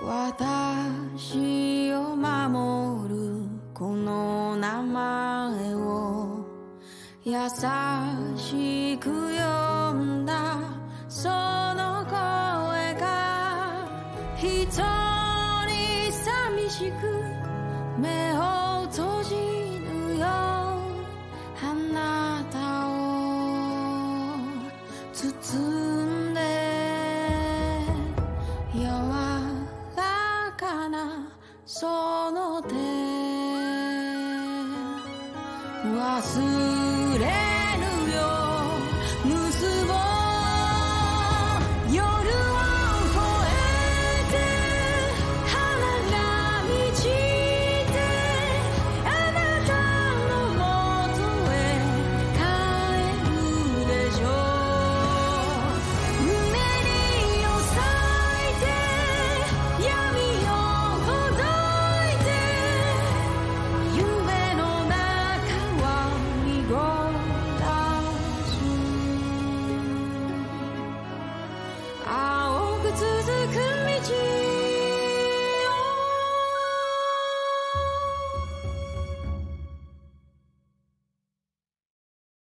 私を守るこの名前を優しく呼んだその声が一人寂しく目を閉じるよあなたを包む